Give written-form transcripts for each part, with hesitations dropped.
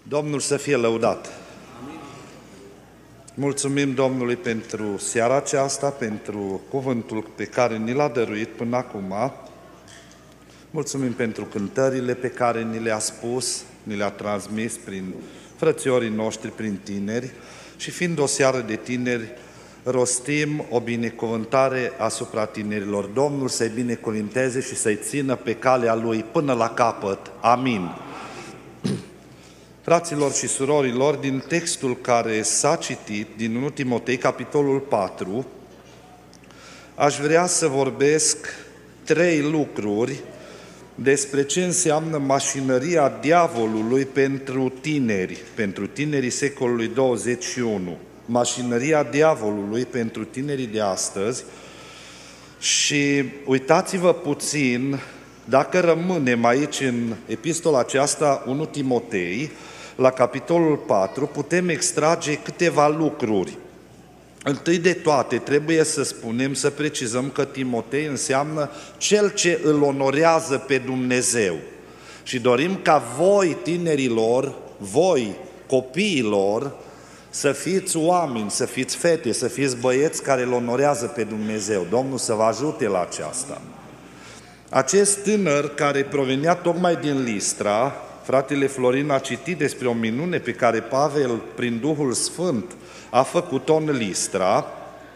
Domnul să fie lăudat! Mulțumim Domnului pentru seara aceasta, pentru cuvântul pe care ni l-a dăruit până acum. Mulțumim pentru cântările pe care ni le-a spus, ni le-a transmis prin frățiorii noștri, prin tineri. Și fiind o seară de tineri, rostim o binecuvântare asupra tinerilor. Domnul să-i binecuvinteze și să-i țină pe calea Lui până la capăt. Amin. Fraților și surorilor, din textul care s-a citit, din 1 Timotei, capitolul 4, aș vrea să vorbesc 3 lucruri despre ce înseamnă mașinăria diavolului pentru tinerii secolului 21. Mașinăria diavolului pentru tinerii de astăzi. Și uitați-vă puțin, dacă rămânem aici în epistola aceasta 1 Timotei, la capitolul 4, putem extrage câteva lucruri. Întâi de toate, trebuie să spunem, să precizăm că Timotei înseamnă cel ce îl onorează pe Dumnezeu. Și dorim ca voi, tinerilor, voi, copiilor, să fiți oameni, să fiți fete, să fiți băieți care îl onorează pe Dumnezeu. Domnul să vă ajute la aceasta. Acest tânăr care provenea tocmai din Listra, fratele Florin a citit despre o minune pe care Pavel, prin Duhul Sfânt, a făcut-o în Listra.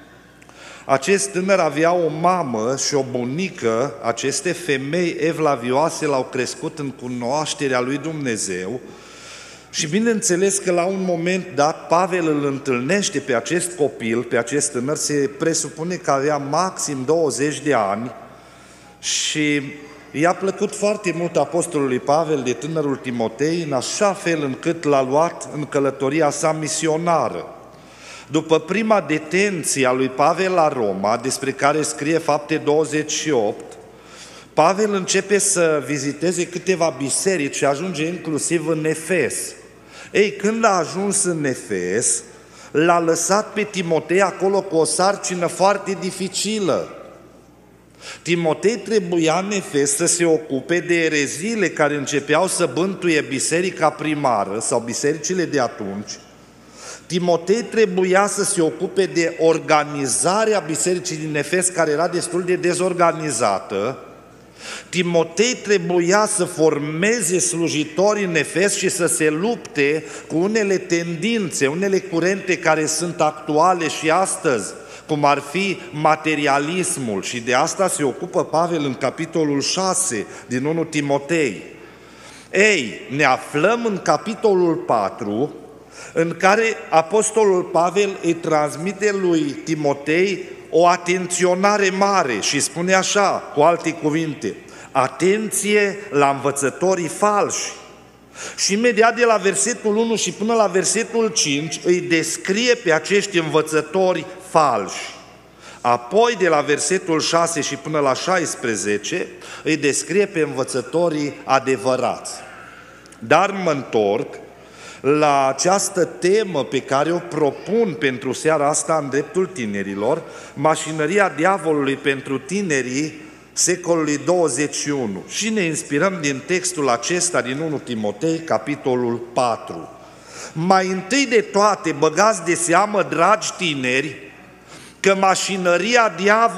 Acest tânăr avea o mamă și o bunică, aceste femei evlavioase l-au crescut în cunoașterea lui Dumnezeu și bineînțeles că la un moment dat Pavel îl întâlnește pe acest copil, pe acest tânăr, se presupune că avea maxim 20 de ani și i-a plăcut foarte mult apostolului Pavel de tânărul Timotei, în așa fel încât l-a luat în călătoria sa misionară. După prima detenție a lui Pavel la Roma, despre care scrie Fapte 28, Pavel începe să viziteze câteva biserici și ajunge inclusiv în Efes. Ei, când a ajuns în Efes, l-a lăsat pe Timotei acolo cu o sarcină foarte dificilă. Timotei trebuia în Efes să se ocupe de ereziile care începeau să bântuie biserica primară sau bisericile de atunci. Timotei trebuia să se ocupe de organizarea bisericii din Efes, care era destul de dezorganizată. Timotei trebuia să formeze slujitori în Efes și să se lupte cu unele tendințe, unele curente care sunt actuale și astăzi, cum ar fi materialismul, și de asta se ocupă Pavel în capitolul 6 din 1 Timotei. Ei, ne aflăm în capitolul 4, în care apostolul Pavel îi transmite lui Timotei o atenționare mare și spune așa, cu alte cuvinte: atenție la învățătorii falși. Și imediat de la versetul 1 și până la versetul 5 îi descrie pe acești învățători falși. Apoi de la versetul 6 și până la 16 îi descrie pe învățătorii adevărați. Dar mă întorc la această temă pe care o propun pentru seara asta în dreptul tinerilor, mașinăria diavolului pentru tinerii secolului 21. Și ne inspirăm din textul acesta din 1 Timotei, capitolul 4. Mai întâi de toate, băgați de seamă, dragi tineri, că mașinăria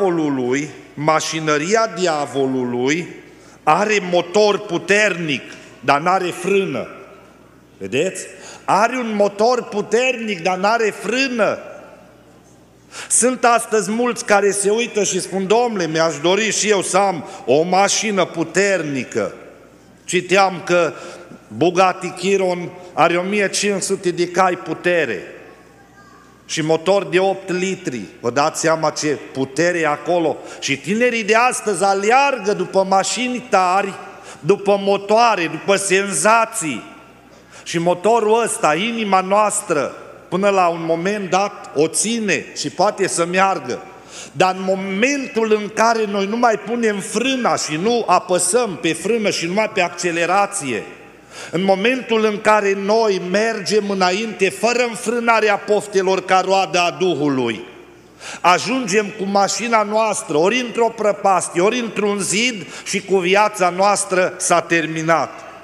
diavolului are motor puternic, dar n-are frână. Vedeți? Are un motor puternic, dar n-are frână. Sunt astăzi mulți care se uită și spun: domnule, mi-aș dori și eu să am o mașină puternică. Citeam că Bugatti Chiron are 1500 de cai putere și motor de 8 litri. Vă dați seama ce putere e acolo? Și tinerii de astăzi aleargă după mașini tari, după motoare, după senzații. Și motorul ăsta, inima noastră, până la un moment dat o ține și poate să meargă. Dar în momentul în care noi nu mai punem frâna și nu apăsăm pe frână și numai pe accelerație, în momentul în care noi mergem înainte fără înfrânarea poftelor ca roadă a Duhului, ajungem cu mașina noastră ori într-o prăpastie, ori într-un zid și cu viața noastră s-a terminat.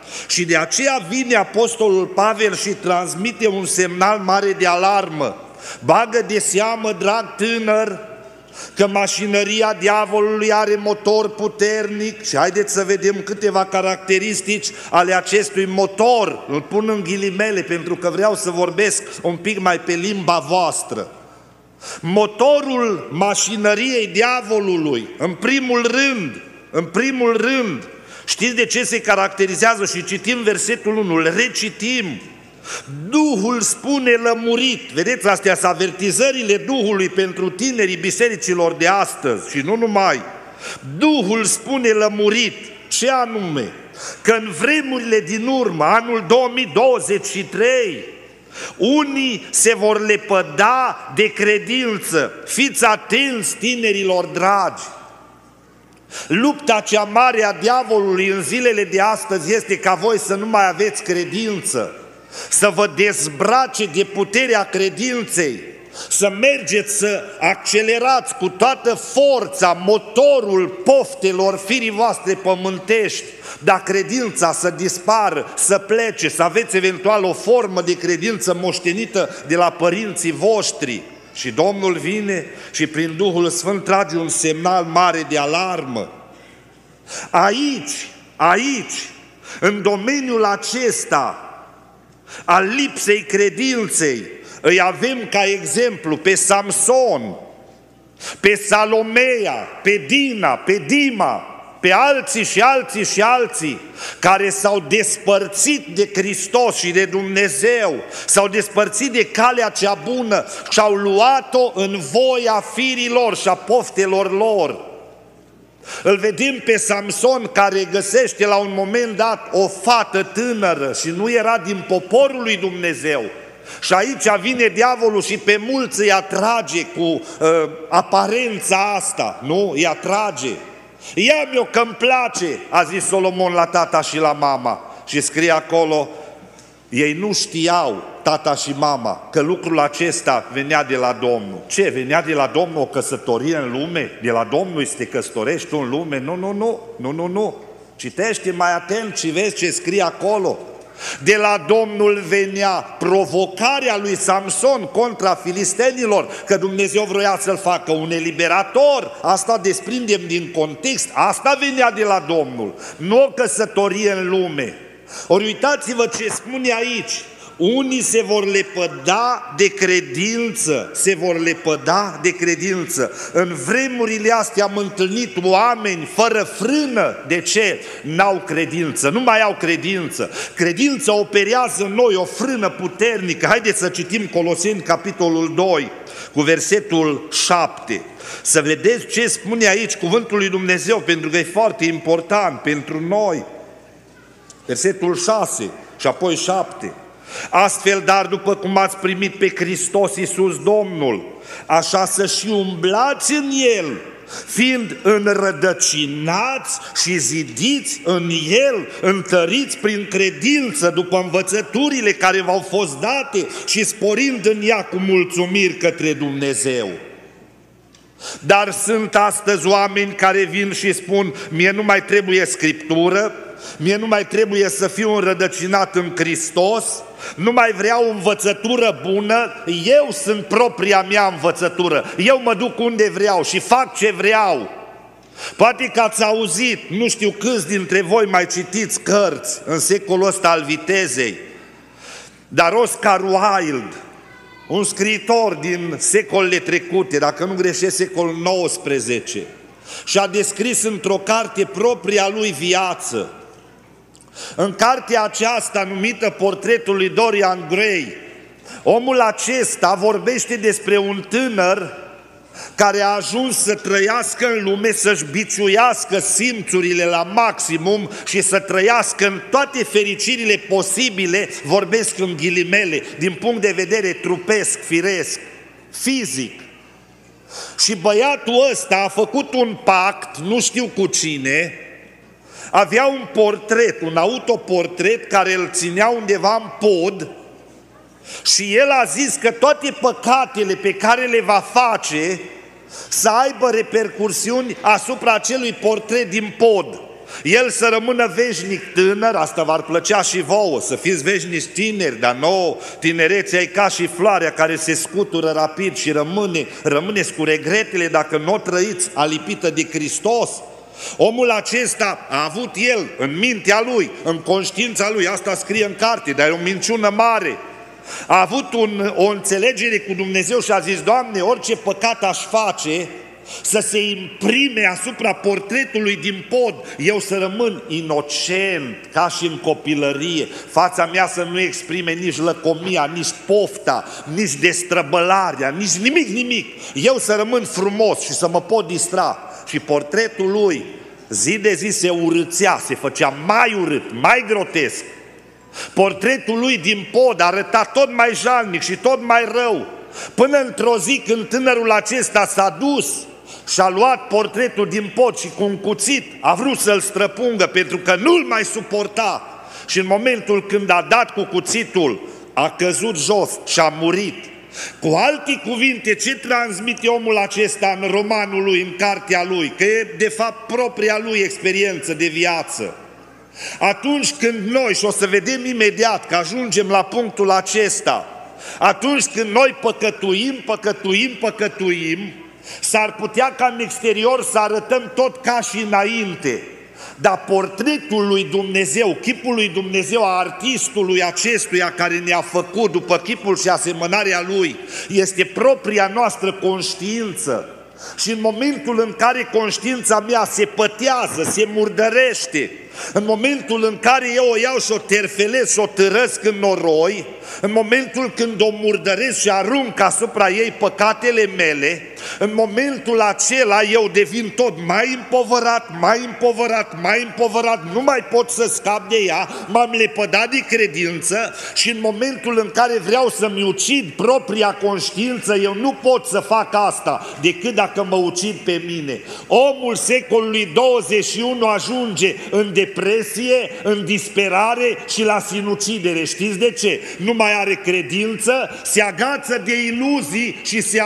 Și de aceea vine apostolul Pavel și transmite un semnal mare de alarmă. Bagă de seamă, drag tânăr, că mașinăria diavolului are motor puternic și haideți să vedem câteva caracteristici ale acestui motor. Îl pun în ghilimele pentru că vreau să vorbesc un pic mai pe limba voastră. Motorul mașinăriei diavolului, în primul rând, știți de ce se caracterizează? Și citim versetul 1, îl recitim. Duhul spune lămurit. Vedeți, astea sunt avertizările Duhului pentru tinerii bisericilor de astăzi și nu numai. Duhul spune lămurit. Ce anume? Că în vremurile din urmă, anul 2023, unii se vor lepăda de credință. Fiți atenți, tinerilor dragi! Lupta cea mare a diavolului în zilele de astăzi este ca voi să nu mai aveți credință, să vă dezbrace de puterea credinței, să mergeți, să accelerați cu toată forța motorul poftelor firii voastre pământești, dar credința să dispară, să plece, să aveți eventual o formă de credință moștenită de la părinții voștri. Și Domnul vine și prin Duhul Sfânt trage un semnal mare de alarmă. Aici, în domeniul acesta al lipsei credinței, îi avem ca exemplu pe Samson, pe Salomea, pe Dina, pe Dima, pe alții, care s-au despărțit de Hristos și de Dumnezeu, s-au despărțit de calea cea bună și au luat-o în voia firilor și a poftelor lor. Îl vedem pe Samson care găsește la un moment dat o fată tânără și nu era din poporul lui Dumnezeu. Și aici vine diavolul și pe mulți îi atrage cu aparența asta, nu? Îi atrage. Ia-mi-o că-mi place, a zis Solomon la tata și la mama. Și scrie acolo, ei nu știau, tata și mama, că lucrul acesta venea de la Domnul. Ce? Venea de la Domnul o căsătorie în lume? De la Domnul să te căsătorești tu în lume? Nu. Citește mai atent și vezi ce scrie acolo. De la Domnul venea provocarea lui Samson contra filistenilor, că Dumnezeu vroia să-l facă un eliberator. Asta desprindem din context, asta venea de la Domnul, nu o căsătorie în lume. Ori uitați-vă ce spune aici. Unii se vor lepăda de credință, În vremurile astea am întâlnit oameni fără frână. De ce? N-au credință, nu mai au credință. Credința operează în noi o frână puternică. Haideți să citim Coloseni, capitolul 2, cu versetul 7. Să vedeți ce spune aici cuvântul lui Dumnezeu, pentru că e foarte important pentru noi. Versetul 6 și apoi 7. Astfel, dar după cum ați primit pe Hristos Iisus Domnul, așa să și umblați în El, fiind înrădăcinați și zidiți în El, întăriți prin credință după învățăturile care v-au fost date și sporind în ea cu mulțumiri către Dumnezeu. Dar sunt astăzi oameni care vin și spun, mie nu mai trebuie Scriptură, mie nu mai trebuie să fiu înrădăcinat în Hristos, nu mai vreau învățătură bună, eu sunt propria mea învățătură, eu mă duc unde vreau și fac ce vreau. Poate că ați auzit, nu știu câți dintre voi mai citiți cărți în secolul ăsta al vitezei, dar Oscar Wilde, un scriitor din secolele trecute, dacă nu greșesc secolul XIX, și-a descris într-o carte propria lui viață. În cartea aceasta numită Portretul lui Dorian Gray, omul acesta vorbește despre un tânăr care a ajuns să trăiască în lume, să-și biciuiască simțurile la maximum și să trăiască în toate fericirile posibile, vorbesc în ghilimele, din punct de vedere trupesc, firesc, fizic. Și băiatul ăsta a făcut un pact, nu știu cu cine, avea un portret, un autoportret care îl ținea undeva în pod și el a zis că toate păcatele pe care le va face să aibă repercursiuni asupra acelui portret din pod. El să rămână veșnic tânăr, asta v-ar plăcea și vouă, să fiți veșnici tineri, dar nouă tinerețea e ca și floarea care se scutură rapid și rămâneți cu regretele dacă nu o trăiți alipită de Hristos. Omul acesta a avut el în mintea lui, în conștiința lui, asta scrie în carte, dar e o minciună mare. A avut o înțelegere cu Dumnezeu și a zis: Doamne, orice păcat aș face, să se imprime asupra portretului din pod, eu să rămân inocent, ca și în copilărie, fața mea să nu exprime nici lăcomia, nici pofta, nici destrăbălarea, nici nimic, eu să rămân frumos și să mă pot distra. Și portretul lui zi de zi se urâțea, se făcea mai urât, mai grotesc. Portretul lui din pod arăta tot mai jalnic și tot mai rău, până într-o zi când tânărul acesta s-a dus și a luat portretul din pod și cu un cuțit a vrut să-l străpungă pentru că nu-l mai suporta. Și în momentul când a dat cu cuțitul, a căzut jos și a murit. Cu alte cuvinte, ce transmite omul acesta în romanul lui, în cartea lui? Că e de fapt propria lui experiență de viață. Atunci când noi, și o să vedem imediat că ajungem la punctul acesta, atunci când noi păcătuim, s-ar putea ca în exterior să arătăm tot ca și înainte. Dar portretul lui Dumnezeu, chipul lui Dumnezeu a artistului acestuia care ne-a făcut după chipul și asemănarea lui, este propria noastră conștiință. Și în momentul în care conștiința mea se pătează, se murdărește, în momentul în care eu o iau și o terfelez și o târăsc în noroi, în momentul când o murdăresc și arunc asupra ei păcatele mele, în momentul acela eu devin tot mai împovărat, nu mai pot să scap de ea, m-am lepădat de credință și în momentul în care vreau să-mi ucid propria conștiință, eu nu pot să fac asta decât dacă mă ucid pe mine. Omul secolului 21 ajunge în depresie, în disperare și la sinucidere. Știți de ce? Nu mai are credință, se agață de iluzii și se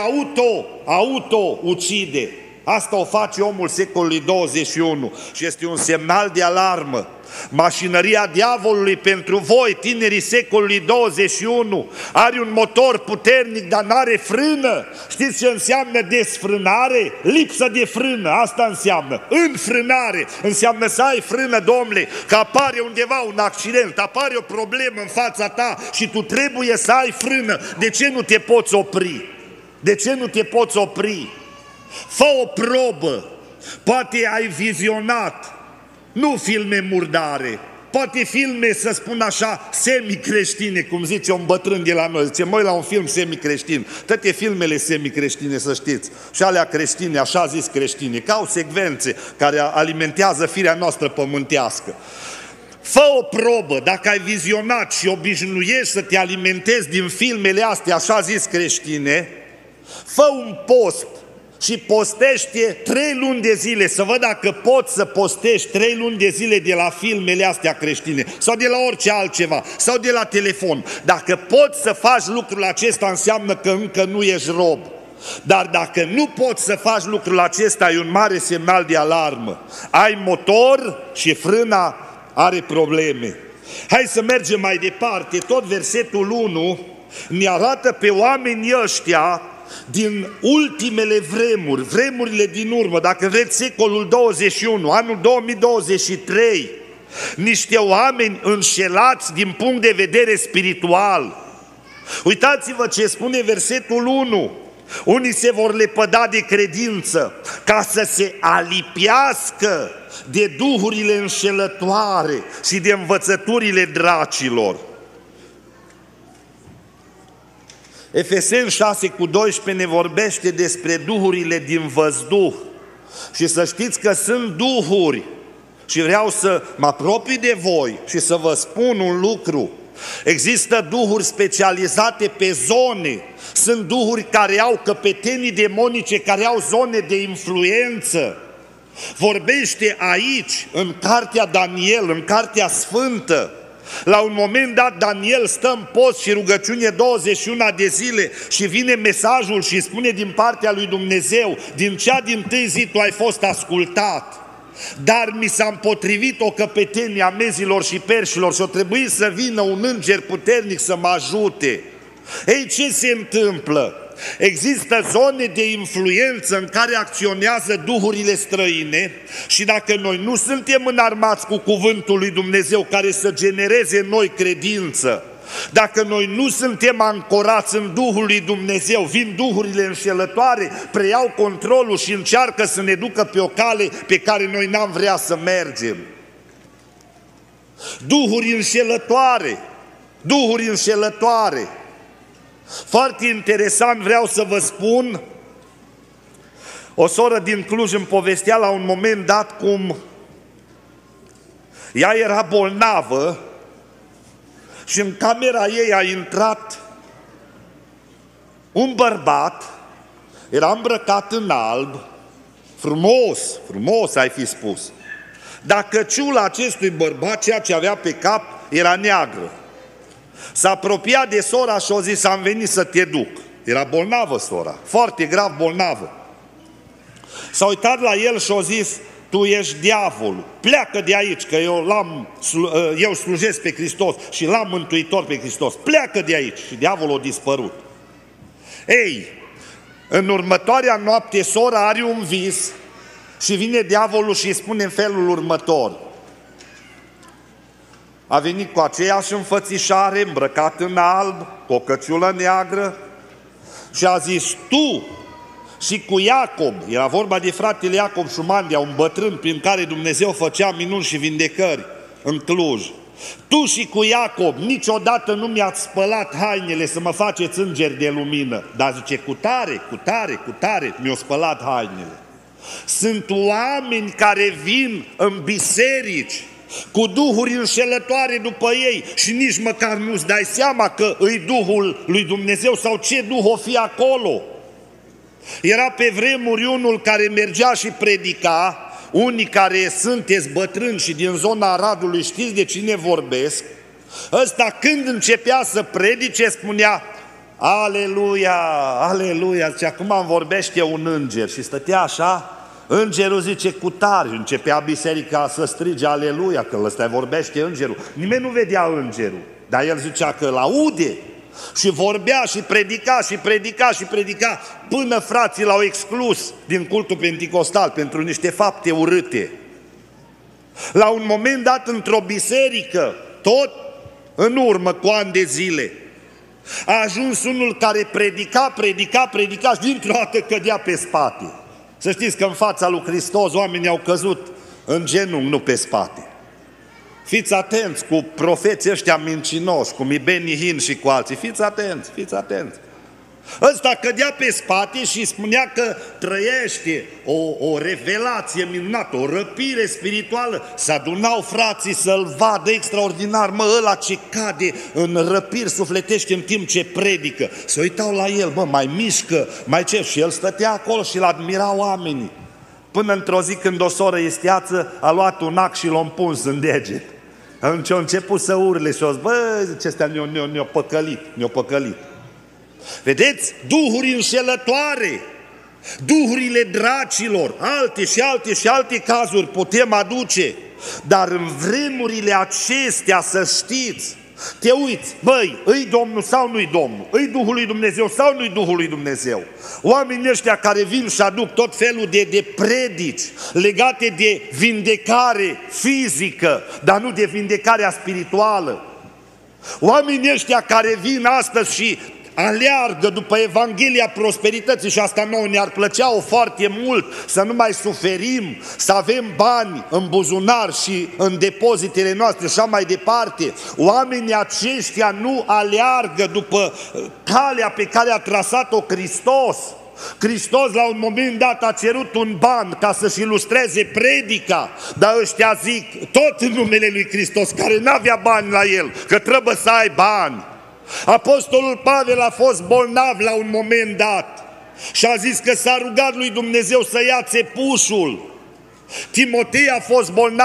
auto-ucide. Asta o face omul secolului 21 și este un semnal de alarmă. Mașinăria diavolului pentru voi, tinerii secolului 21, are un motor puternic, dar n-are frână. Știți ce înseamnă desfrânare? Lipsă de frână, asta înseamnă. Înfrânare înseamnă să ai frână, domnule, că apare undeva un accident, apare o problemă în fața ta și tu trebuie să ai frână. De ce nu te poți opri? De ce nu te poți opri? Fă o probă, poate ai vizionat, nu filme murdare, poate filme, să spun așa, semi-creștine, cum zice un bătrân de la noi, zice, măi, la un film semi-creștin, toate filmele semi-creștine, să știți, și alea creștine, așa zis creștine, că au secvențe care alimentează firea noastră pământească. Fă o probă, dacă ai vizionat și obișnuiești să te alimentezi din filmele astea, așa zis creștine, fă un post și postește 3 luni de zile, să văd dacă poți să postești 3 luni de zile de la filmele astea creștine, sau de la orice altceva, sau de la telefon. Dacă poți să faci lucrul acesta, înseamnă că încă nu ești rob. Dar dacă nu poți să faci lucrul acesta, e un mare semnal de alarmă. Ai motor și frâna are probleme. Hai să mergem mai departe. Tot versetul 1 ne arată pe oamenii ăștia din ultimele vremuri, vremurile din urmă, dacă vreți secolul 21, anul 2023, niște oameni înșelați din punct de vedere spiritual. Uitați-vă ce spune versetul 1. Unii se vor lepăda de credință ca să se alipiască de duhurile înșelătoare și de învățăturile dracilor. Efeseni 6:12 ne vorbește despre duhurile din văzduh. Și să știți că sunt duhuri și vreau să mă apropii de voi și să vă spun un lucru. Există duhuri specializate pe zone, sunt duhuri care au căpetenii demonice, care au zone de influență. Vorbește aici, în cartea Daniel, în cartea Sfântă. La un moment dat Daniel stă în post și rugăciune 21 de zile și vine mesajul și spune din partea lui Dumnezeu, din cea dintâi zi tu ai fost ascultat. dar mi s-a împotrivit o căpetenie a mezilor și perșilor și o trebuie să vină un înger puternic să mă ajute. Ei, ce se întâmplă? Există zone de influență în care acționează duhurile străine și dacă noi nu suntem înarmați cu cuvântul lui Dumnezeu care să genereze în noi credință, dacă noi nu suntem ancorați în Duhul lui Dumnezeu, vin duhurile înșelătoare, preiau controlul și încearcă să ne ducă pe o cale pe care noi n-am vrea să mergem. Duhuri înșelătoare, duhuri înșelătoare. Foarte interesant, vreau să vă spun, o soră din Cluj îmi povestea la un moment dat cum ea era bolnavă și în camera ei a intrat un bărbat, era îmbrăcat în alb, frumos, frumos ai fi spus, dar căciula acestui bărbat, ceea ce avea pe cap, era neagră. S-a apropiat de sora și a zis, am venit să te duc. Era bolnavă sora, foarte grav bolnavă. S-a uitat la el și a zis, tu ești diavolul, pleacă de aici, că eu slujesc pe Hristos și l-am mântuitor pe Hristos, pleacă de aici. Și diavolul a dispărut. Ei, în următoarea noapte sora are un vis și vine diavolul și îi spune în felul următor. A venit cu aceeași înfățișare, îmbrăcat în alb, cu o căciulă neagră și a zis, tu și cu Iacob, era vorba de fratele Iacob Șumandia, un bătrân prin care Dumnezeu făcea minuni și vindecări în Cluj. Tu și cu Iacob niciodată nu mi-ați spălat hainele să mă faceți îngeri de lumină. Dar zice, cu tare mi-au spălat hainele. Sunt oameni care vin în biserici cu duhuri înșelătoare după ei și nici măcar nu-ți dai seama că îi Duhul lui Dumnezeu sau ce Duh o fi acolo. Era pe vremuri unul care mergea și predica, unii care sunteți bătrâni și din zona Aradului știți de cine vorbesc, ăsta când începea să predice spunea, aleluia, aleluia, zice, acum îmi vorbește un înger și stătea așa, îngerul zice cu tare, începea biserica să strige aleluia, că ăsta vorbește îngerul, nimeni nu vedea îngerul, dar el zicea că îl aude. Și vorbea și predica și predica și predica până frații l-au exclus din cultul penticostal pentru niște fapte urâte. La un moment dat într-o biserică, tot în urmă cu ani de zile, a ajuns unul care predica și dintr-o dată cădea pe spate. Să știți că în fața lui Hristos oamenii au căzut în genunchi, nu pe spate. Fiți atenți cu profeții ăștia mincinoși, cu Benny Hinn și cu alții. Fiți atenți, fiți atenți. Ăsta cădea pe spate și spunea că trăiește o revelație minunată, o răpire spirituală. Se adunau frații să-l vadă extraordinar, mă, ăla ce cade în răpiri sufletește în timp ce predică. Se uitau la el, bă, mai mișcă, mai ce? Și el stătea acolo și îl admirau oamenii. Până într-o zi când o soră estiață a luat un ac și l-a împuns în deget. Atunci a început să urle și a zis, bă, zice, ăstea ne-au păcălit, ne-au păcălit. Vedeți? Duhuri înșelătoare, duhurile dracilor, alte și alte și alte cazuri putem aduce, dar în vremurile acestea să știți, te uiți, băi, îi Domnul sau nu-i Domnul? Îi Duhul lui Dumnezeu sau nu-i Duhul lui Dumnezeu? Oamenii ăștia care vin și aduc tot felul de predici legate de vindecare fizică, dar nu de vindecarea spirituală. Oamenii ăștia care vin astăzi și aleargă după Evanghelia prosperității și asta nouă ne-ar plăcea-o foarte mult, să nu mai suferim, să avem bani în buzunar și în depozitele noastre și așa mai departe. Oamenii aceștia nu aleargă după calea pe care a trasat-o Hristos. Hristos la un moment dat a cerut un ban ca să-și ilustreze predica, dar ăștia zic tot în numele lui Hristos, care n-avea bani la el, că trebuie să ai bani. Apostolul Pavel a fost bolnav la un moment dat și a zis că s-a rugat lui Dumnezeu să ia țepușul. Timotei a fost bolnav,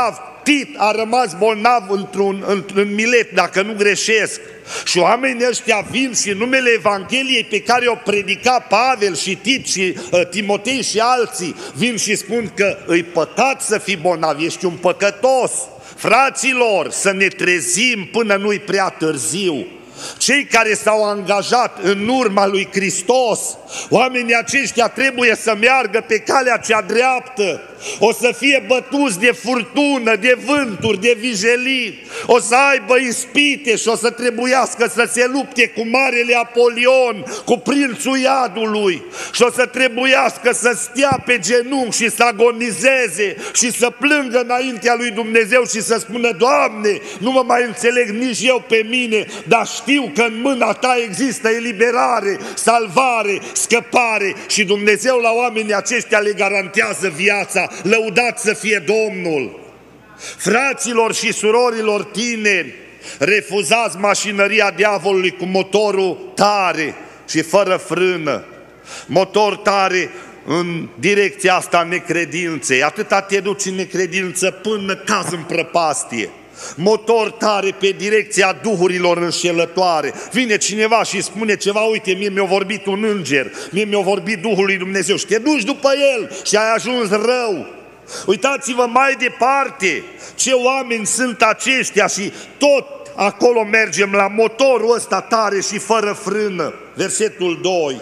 Tit a rămas bolnav în Milet, dacă nu greșesc. Și oamenii ăștia vin și în numele Evangheliei pe care o predica Pavel și Tit și Timotei și alții, vin și spun că îi păcat să fii bolnav, ești un păcătos. Fraților, să ne trezim până nu-i prea târziu. Cei care s-au angajat în urma lui Hristos, oamenii aceștia trebuie să meargă pe calea cea dreaptă. O să fie bătuți de furtună, de vânturi, de vijelii, o să aibă ispite și o să trebuiască să se lupte cu marele Apolion, cu prințul iadului, și o să trebuiască să stea pe genunchi și să agonizeze și să plângă înaintea lui Dumnezeu și să spună: Doamne, nu mă mai înțeleg nici eu pe mine, dar știu că în mâna Ta există eliberare, salvare, scăpare, și Dumnezeu la oamenii aceștia le garantează viața. Lăudat să fie Domnul! Fraților și surorilor tineri, refuzați mașinăria diavolului cu motorul tare și fără frână. Motor tare în direcția asta necredinței, atâta te duci în necredință până cazi în prăpastie. Motor tare pe direcția duhurilor înșelătoare. Vine cineva și spune ceva: uite, mie mi-a vorbit un înger, mie mi-a vorbit Duhul lui Dumnezeu, și te duci după el și ai ajuns rău. Uitați-vă mai departe ce oameni sunt aceștia și tot acolo mergem la motorul ăsta tare și fără frână. Versetul 2.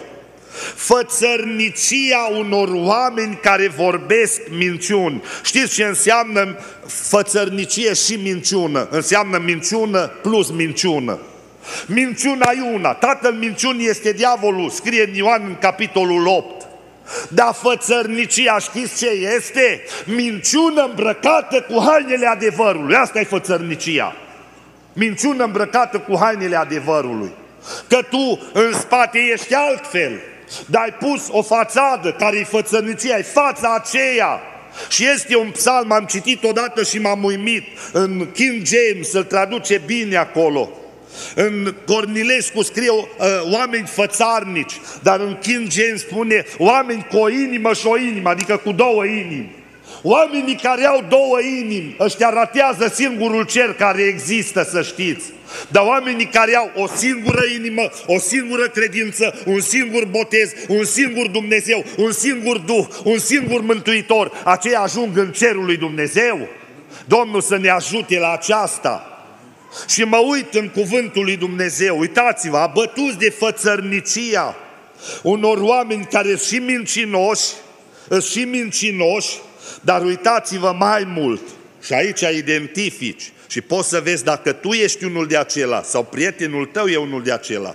Fățărnicia unor oameni care vorbesc minciuni. Știți ce înseamnă fățărnicie și minciună? Înseamnă minciună plus minciună. Minciuna e una, tatăl minciunii este diavolul, scrie în Ioan în capitolul 8. Dar fățărnicia, știți ce este? Minciună îmbrăcată cu hainele adevărului. Asta e fățărnicia. Minciună îmbrăcată cu hainele adevărului. Că tu în spate ești altfel, dar ai pus o fațadă care-i fățărnicia, e fața aceea. Și este un psalm, am citit odată și m-am uimit, în King James, îl traduce bine acolo. În Cornilescu scrie oameni fățarnici, dar în King James spune oameni cu o inimă și o inimă, adică cu două inimi. Oamenii care au două inimi, ăștia ratează singurul cer care există, să știți. Dar oamenii care au o singură inimă, o singură credință, un singur botez, un singur Dumnezeu, un singur Duh, un singur Mântuitor, aceia ajung în cerul lui Dumnezeu. Domnul să ne ajute la aceasta. Și mă uit în cuvântul lui Dumnezeu, uitați-vă, abătuți de fățărnicia unor oameni care sunt și mincinoși, dar uitați-vă mai mult, și aici identifici și poți să vezi dacă tu ești unul de acela sau prietenul tău e unul de acela.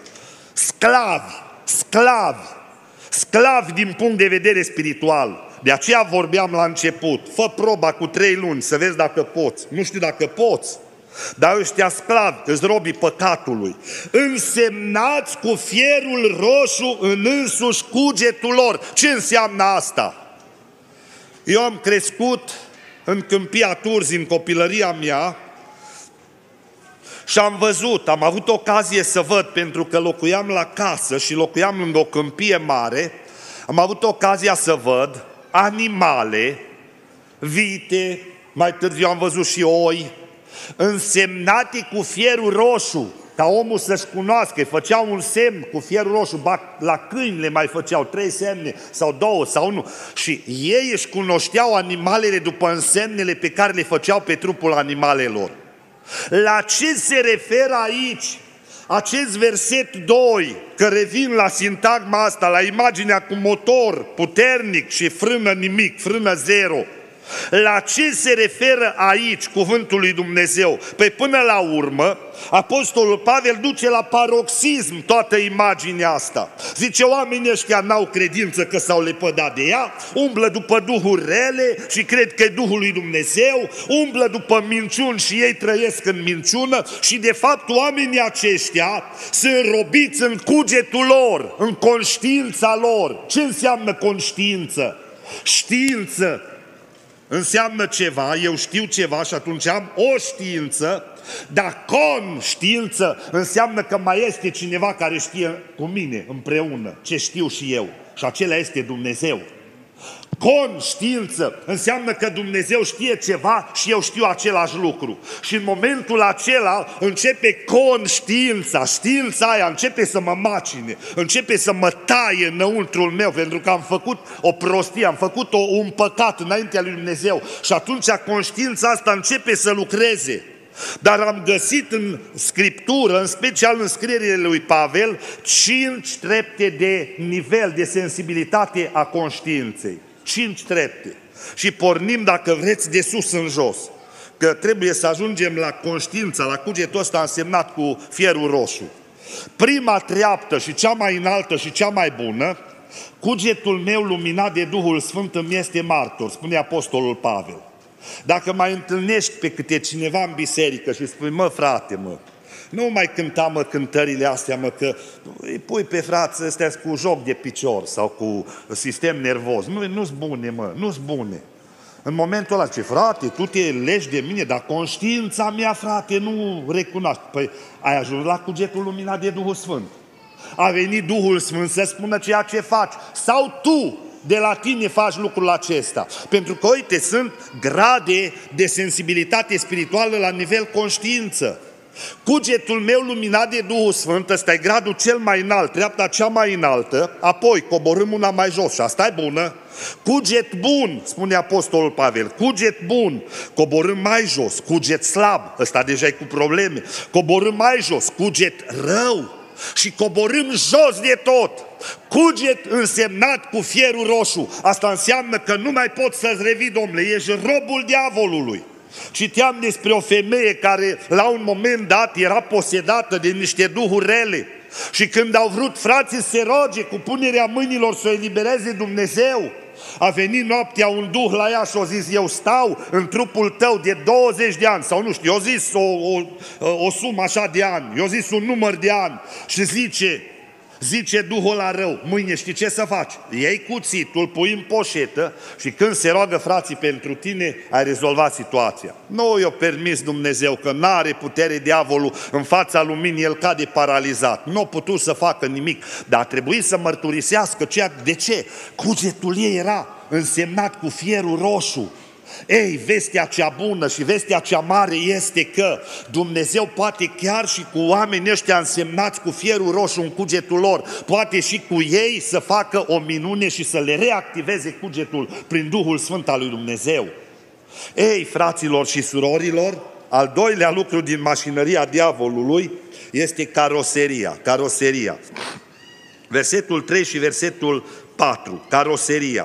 Sclavi din punct de vedere spiritual. De aceea vorbeam la început, fă proba cu 3 luni să vezi dacă poți. Nu știu dacă poți, dar ăștia sclavi, îți robii păcatului, însemnați cu fierul roșu în însuși cugetul lor. Ce înseamnă asta? Eu am crescut în Câmpia Turzii, în copilăria mea, și am avut ocazie să văd, pentru că locuiam la casă și locuiam lângă o câmpie mare, am avut ocazia să văd animale, vite, mai târziu am văzut și oi, însemnate cu fierul roșu, ca omul să-și cunoască. Îi făceau un semn cu fierul roșu, la câini le mai făceau 3 semne sau 2 sau 1, și ei își cunoșteau animalele după însemnele pe care le făceau pe trupul animalelor. La ce se referă aici acest verset 2? Că revin la sintagma asta, la imaginea cu motor puternic și frână nimic, frână zero. La ce se referă aici cuvântul lui Dumnezeu? Păi până la urmă, apostolul Pavel duce la paroxism toată imaginea asta. Zice, oamenii ăștia n-au credință că s-au lepădat de ea, umblă după duhuri rele și cred că e Duhul lui Dumnezeu, umblă după minciuni și ei trăiesc în minciună și de fapt oamenii aceștia sunt robiți în cugetul lor, în conștiința lor. Ce înseamnă conștiință? Știință înseamnă ceva, eu știu ceva și atunci am o știință, dar conștiință înseamnă că mai este cineva care știe cu mine împreună ce știu și eu, și acela este Dumnezeu. Conștiință înseamnă că Dumnezeu știe ceva și eu știu același lucru. Și în momentul acela începe conștiința, știința aia începe să mă macine, începe să mă taie înăuntrul meu, pentru că am făcut o prostie, am făcut un păcat înaintea lui Dumnezeu. Și atunci conștiința asta începe să lucreze. Dar am găsit în Scriptură, în special în scrierile lui Pavel, 5 trepte de nivel de sensibilitate a conștiinței. 5 trepte. Și pornim, dacă vreți, de sus în jos. Că trebuie să ajungem la conștiința, la cugetul ăsta însemnat cu fierul roșu. Prima treaptă și cea mai înaltă și cea mai bună, cugetul meu luminat de Duhul Sfânt îmi este martor, spune Apostolul Pavel. Dacă mai întâlnești pe câte cineva în biserică și spui, mă frate, nu mai cânta, cântările astea, că îi pui pe frații ăstea cu joc de picior sau cu sistem nervos. Nu-s bune, nu-s bune. În momentul ăla, ce frate, tu te legi de mine, dar conștiința mea, frate, nu recunoaște. Păi ai ajuns la cugetul luminat de Duhul Sfânt. A venit Duhul Sfânt să spună ceea ce faci. Sau tu de la tine faci lucrul acesta. Pentru că, uite, sunt grade de sensibilitate spirituală la nivel conștiință. Cugetul meu luminat de Duhul Sfânt, ăsta e gradul cel mai înalt, treapta cea mai înaltă, apoi coborâm una mai jos și asta e bună. Cuget bun, spune Apostolul Pavel, cuget bun, coborâm mai jos, cuget slab, ăsta deja e cu probleme, coborâm mai jos, cuget rău și coborâm jos de tot. Cuget însemnat cu fierul roșu, asta înseamnă că nu mai poți să-ți revii, domnule, ești robul diavolului. Citeam despre o femeie care la un moment dat era posedată de niște duhuri rele și când au vrut frații să se roage cu punerea mâinilor să o elibereze Dumnezeu, a venit noaptea un duh la ea și a zis, eu stau în trupul tău de 20 de ani, sau nu știu, eu zis o sumă așa de ani, eu zis un număr de ani și zice Duhul ăla rău, mâine știi ce să faci? Iei cuțitul, pui în poșetă și când se roagă frații pentru tine, ai rezolvat situația. Nu i-a permis Dumnezeu, că n-are putere diavolul în fața luminii, el cade paralizat. Nu a putut să facă nimic, dar a trebuit să mărturisească ceea. De ce? Cugetul ei era însemnat cu fierul roșu. Ei, vestea cea bună și vestea cea mare este că Dumnezeu poate chiar și cu oamenii ăștia însemnați cu fierul roșu în cugetul lor, poate și cu ei să facă o minune și să le reactiveze cugetul prin Duhul Sfânt al lui Dumnezeu. Ei, fraților și surorilor, al doilea lucru din mașinăria diavolului este caroseria. Caroseria. Versetul 3 și versetul 4. Caroseria.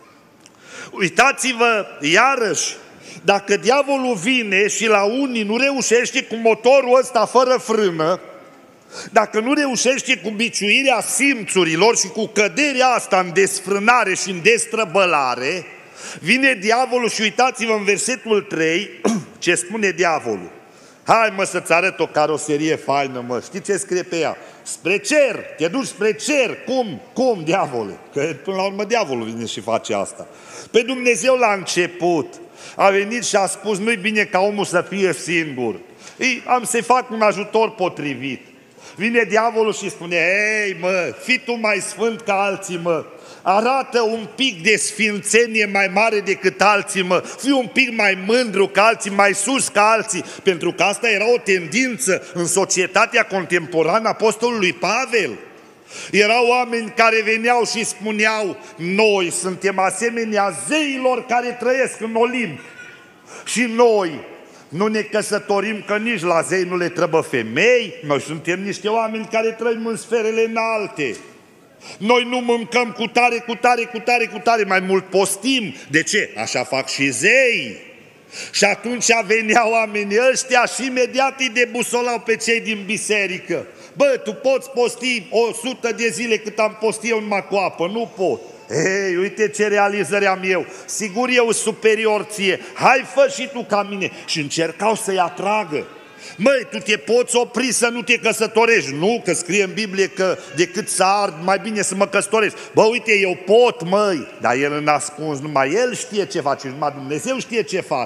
Uitați-vă, iarăși, dacă diavolul vine și la unii nu reușește cu motorul ăsta fără frână, dacă nu reușește cu biciuirea simțurilor și cu căderea asta în desfrânare și în destrăbălare, vine diavolul și uitați-vă în versetul 3 ce spune diavolul. Hai să-ți arăt o caroserie faină, știi ce scrie pe ea? Spre cer, te duci spre cer. Cum, diavole? Că până la urmă diavolul vine și face asta. Pe Dumnezeu la început a venit și a spus, nu-i bine ca omul să fie singur. Am să-i fac un ajutor potrivit. Vine diavolul și spune, ei, fii tu mai sfânt ca alții, arată un pic de sfințenie mai mare decât alții, fii un pic mai mândru ca alții, mai sus ca alții, pentru că asta era o tendință în societatea contemporană a apostolului Pavel. Erau oameni care veneau și spuneau, noi suntem asemenea zeilor care trăiesc în Olimp și noi nu ne căsătorim, că nici la zei nu le trebuie femei, noi suntem niște oameni care trăim în sferele înalte. Noi nu mâncăm cu tare, mai mult postim. De ce? Așa fac și zei. Și atunci veneau oamenii ăștia și imediat îi debusolau pe cei din biserică. Tu poți posti 100 de zile cât am postit eu numai cu apă, nu pot. Ei, uite ce realizări am eu, sigur eu superior ție, hai fă și tu ca mine. Și încercau să-i atragă. Tu te poți opri să nu te căsătorești. Nu, că scrie în Biblie că decât să ard, mai bine să mă căsătoresc. Uite, eu pot, dar el în ascuns, numai el știe ce face, numai Dumnezeu știe ce face.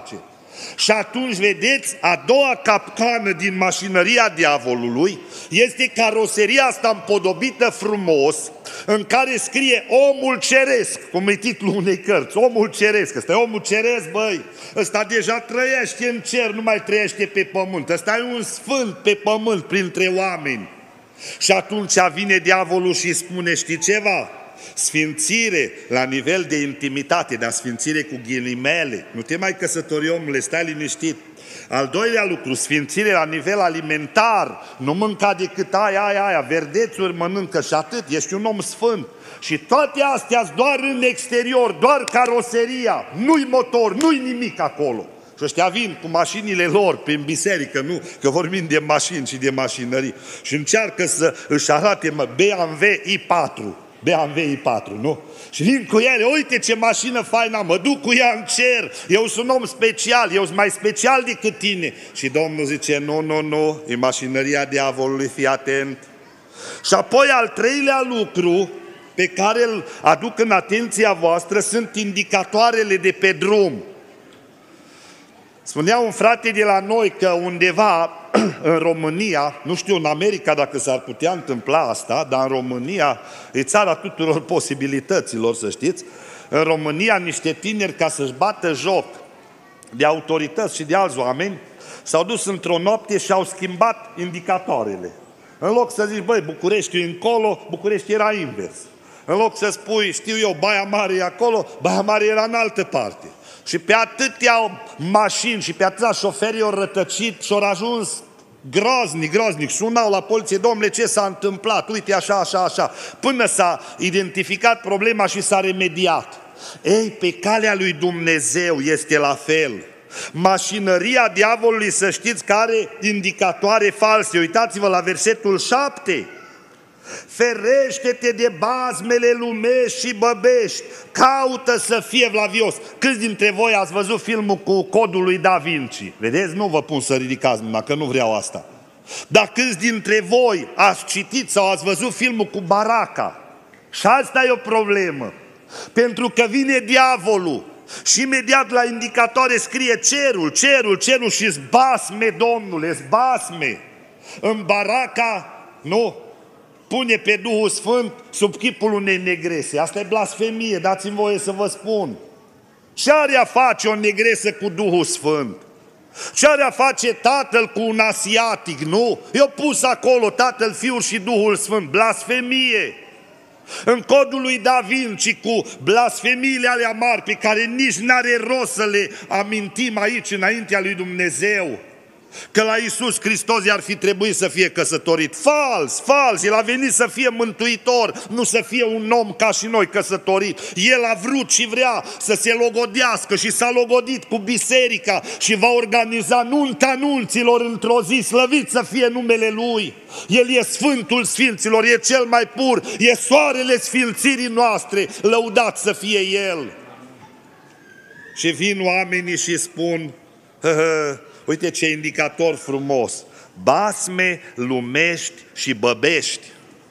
Și atunci, vedeți, a doua capcană din mașinăria diavolului este caroseria asta împodobită frumos, în care scrie omul ceresc, cum e titlul unei cărți, omul ceresc. Ăsta e omul ceresc, băi, ăsta deja trăiește în cer, nu mai trăiește pe pământ, ăsta e un sfânt pe pământ printre oameni. Și atunci vine diavolul și spune, știi ceva? Sfințire la nivel de intimitate, dar sfințire cu ghilimele. Nu te mai căsători, omule, stai liniștit. Al doilea lucru, sfințire la nivel alimentar. Nu mânca decât aia, verdețuri mănâncă și atât, ești un om sfânt. Și toate astea doar în exterior, doar caroseria, nu-i motor, nu-i nimic acolo. Și ăștia vin cu mașinile lor prin biserică, nu? Că vorbim de mașini și de mașinării. Și încearcă să își arate, BMW i4. BMW i4, nu? Și vin cu ele, uite ce mașină faină, mă duc cu ea în cer, eu sunt om special, eu sunt mai special decât tine. Și Domnul zice, nu, e mașinăria diavolului, fii atent. Și apoi al treilea lucru pe care îl aduc în atenția voastră sunt indicatoarele de pe drum. Spunea un frate de la noi că undeva în România, nu știu în America dacă s-ar putea întâmpla asta, dar în România e țara tuturor posibilităților, să știți. În România niște tineri, ca să-și bată joc de autorități și de alți oameni, s-au dus într-o noapte și au schimbat indicatoarele. În loc să zici, băi, București încolo, București era invers. În loc să spui, știu eu, Baia Mare e acolo, Baia Mare era în altă parte. Și pe atâtea mașini și pe atâția șoferi au rătăcit și au ajuns groznic. Sunau la poliție, domnule, ce s-a întâmplat? Uite, așa. Până s-a identificat problema și s-a remediat. Ei, pe calea lui Dumnezeu este la fel. Mașinăria diavolului, să știți, că are indicatoare false. Uitați-vă la versetul 7. Ferește-te de bazmele lumești și băbești, caută să fie evlavios. Câți dintre voi ați văzut filmul cu Codul lui Da Vinci? Vedeți? Nu vă pun să ridicați mâna, că nu vreau asta. Dar câți dintre voi ați citit sau ați văzut filmul cu Baraca? Și asta e o problemă. Pentru că vine diavolul și imediat la indicatoare scrie cerul și-ți basme, domnule, îți basme. În Baraca, nu? Pune pe Duhul Sfânt sub chipul unei negrese. Asta e blasfemie, dați-mi voie să vă spun. Ce are a face o negresă cu Duhul Sfânt? Ce are a face tatăl cu un asiatic, nu? Eu pus acolo Tatăl, Fiul și Duhul Sfânt. Blasfemie! În Codul lui Da Vinci cu blasfemiile alea mari pe care nici n-are rost să le amintim aici înaintea lui Dumnezeu. Că la Iisus Hristos i-ar fi trebuit să fie căsătorit. Fals! El a venit să fie mântuitor, nu să fie un om ca și noi căsătorit. El a vrut și vrea să se logodească și s-a logodit cu biserica și va organiza nunta nunților într-o zi, slăvit să fie numele Lui. El e Sfântul Sfinților, e cel mai pur, e soarele sfințirii noastre, lăudat să fie El. Și vin oamenii și spun, uite ce indicator frumos, basme, lumești și băbești.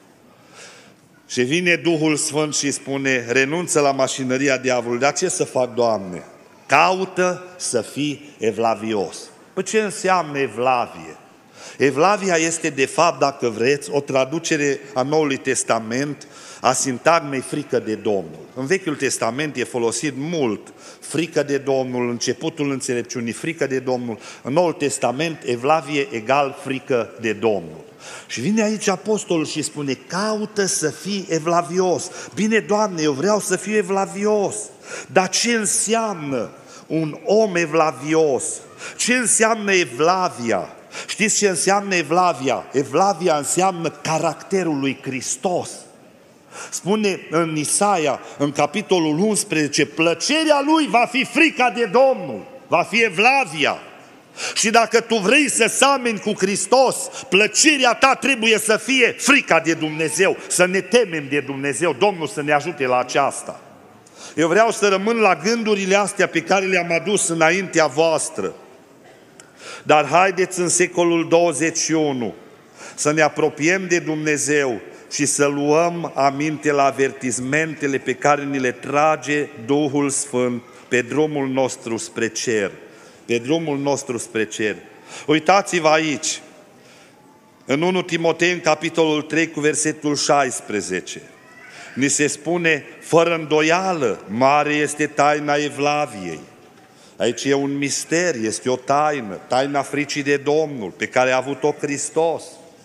Și vine Duhul Sfânt și spune, renunță la mașinăria diavolului. Dar ce să fac, Doamne? Caută să fii evlavios. Păi ce înseamnă evlavie? Evlavia este, de fapt, dacă vreți, o traducere a Noului Testament a sintagmei frică de Domnul. În Vechiul Testament e folosit mult frică de Domnul, începutul înțelepciunii, frică de Domnul. În Noul Testament, evlavie egal frică de Domnul. Și vine aici apostolul și spune, caută să fii evlavios. Bine, Doamne, eu vreau să fiu evlavios. Dar ce înseamnă un om evlavios? Ce înseamnă evlavia? Știți ce înseamnă evlavia? Evlavia înseamnă caracterul lui Hristos. Spune în Isaia, în capitolul 11, plăcerea lui va fi frica de Domnul, va fi evlavia. Și dacă tu vrei să sameni cu Hristos, plăcerea ta trebuie să fie frica de Dumnezeu, să ne temem de Dumnezeu. Domnul să ne ajute la aceasta. Eu vreau să rămân la gândurile astea pe care le-am adus înaintea voastră. Dar haideți în secolul 21 să ne apropiem de Dumnezeu și să luăm aminte la avertismentele pe care ni le trage Duhul Sfânt pe drumul nostru spre cer. pe drumul nostru spre cer. Uitați-vă aici, în 1 Timotei, în capitolul 3, cu versetul 16, ni se spune, fără îndoială, mare este taina Evlaviei. Aici e un mister, este o taină, taina fricii de Domnul, pe care a avut-o Hristos.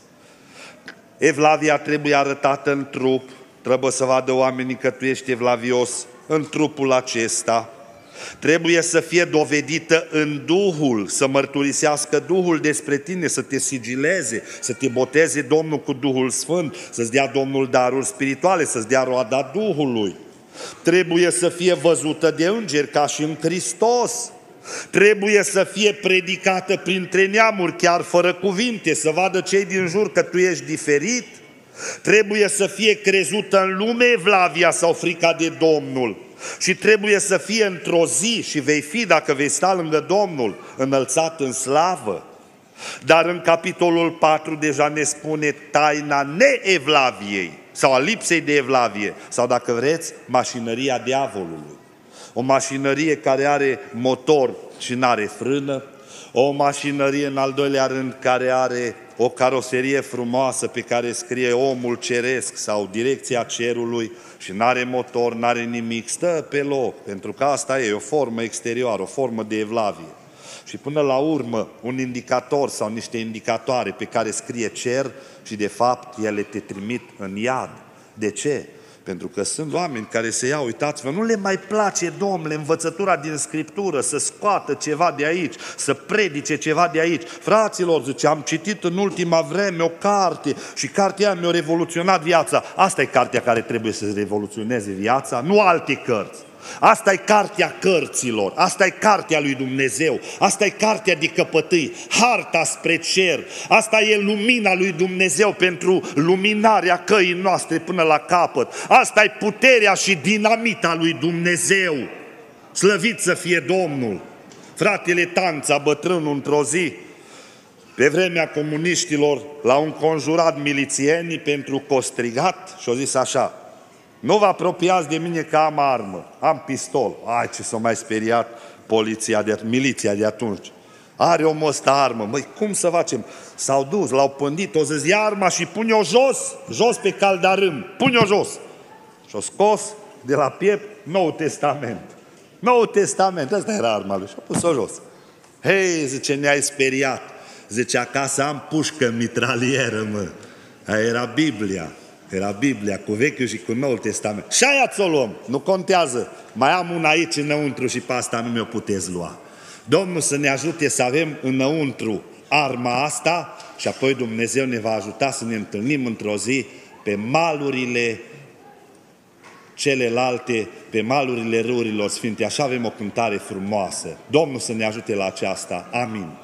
Evlavia trebuie arătată în trup, trebuie să vadă oamenii că tu ești evlavios în trupul acesta. Trebuie să fie dovedită în Duhul, să mărturisească Duhul despre tine, să te sigileze, să te boteze Domnul cu Duhul Sfânt, să-ți dea Domnul daruri spirituale, să-ți dea roada Duhului. Trebuie să fie văzută de îngeri ca și în Hristos. Trebuie să fie predicată printre neamuri, chiar fără cuvinte, să vadă cei din jur că tu ești diferit. Trebuie să fie crezută în lume evlavia sau frica de Domnul. Și trebuie să fie într-o zi, și vei fi, dacă vei sta lângă Domnul, înălțat în slavă. Dar în capitolul 4 deja ne spune taina neevlaviei sau a lipsei de evlavie, sau dacă vreți, mașinăria diavolului. O mașinărie care are motor și nu are frână, o mașinărie, în al doilea rând, care are o caroserie frumoasă pe care scrie omul ceresc sau direcția cerului și nu are motor, nu are nimic, stă pe loc, pentru că asta e o formă exterioară, o formă de evlavie. Și până la urmă, un indicator sau niște indicatoare pe care scrie cer și de fapt ele te trimit în iad. De ce? Pentru că sunt oameni care se iau, uitați-vă, nu le mai place, Domnule, învățătura din Scriptură, să scoată ceva de aici, să predice ceva de aici. Fraților, zice, am citit în ultima vreme o carte și cartea aia mi-a revoluționat viața. Asta e cartea care trebuie să revoluționeze viața, nu alte cărți. Asta e cartea cărților, asta e cartea lui Dumnezeu, asta e cartea de căpătâi, harta spre cer, asta e lumina lui Dumnezeu pentru luminarea căii noastre până la capăt, asta e puterea și dinamita lui Dumnezeu. Slăvit să fie Domnul! Fratele Tanța, bătrânul, într-o zi, pe vremea comuniștilor, l-au înconjurat milițienii pentru că o strigat și au zis așa: nu vă apropiați de mine că am armă, am pistol. Ai, ce s-a mai speriat miliția de atunci. Are omul ăsta armă. Măi, cum să facem? S-au dus, l-au pândit, o zis, ia arma și pune-o jos pe caldarâm, pune-o jos. Și-o scos de la piept Noul Testament. Noul Testament, ăsta era arma lui și-a pus-o jos. Hei, zice, ne-ai speriat. Zice, acasă am pușcă mitralieră, mă. Aia era Biblia. Era Biblia cu Vechiul și cu Noul Testament. Și aia ți-o luăm, nu contează. Mai am una aici înăuntru și pe asta nu mi-o puteți lua. Domnul să ne ajute să avem înăuntru arma asta și apoi Dumnezeu ne va ajuta să ne întâlnim într-o zi pe malurile celelalte, pe malurile râurilor sfinte. Așa avem o cântare frumoasă. Domnul să ne ajute la aceasta. Amin.